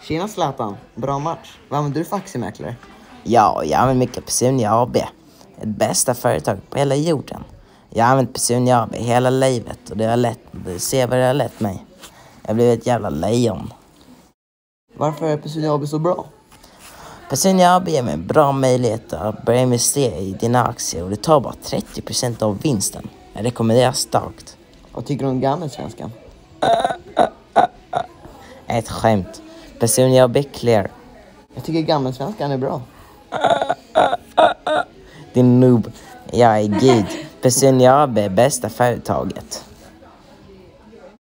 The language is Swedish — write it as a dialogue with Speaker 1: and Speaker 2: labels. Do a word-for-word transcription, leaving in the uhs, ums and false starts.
Speaker 1: Tjena Zlatan, bra match. Vad använder du för aktiemäklare?
Speaker 2: Ja, jag använder mycket Pesunia A B. Det bästa företag på hela jorden. Jag har använt Pesunia A B hela livet och det har lett, det ser vad det har lett mig. Jag blev ett jävla lejon.
Speaker 1: Varför är Pesunia A B så bra?
Speaker 2: Pesunia A B ger mig bra möjligheter att börja investera i dina aktier och det tar bara trettio procent av vinsten. Jag rekommenderar starkt.
Speaker 1: Vad tycker du om Gamelsvenskan?
Speaker 2: Ett skämt. Pesunia A B clear.
Speaker 1: Jag tycker Gamelsvenskan är bra.
Speaker 2: Din noob. Jag är gud. Pesunia A B är bästa företaget.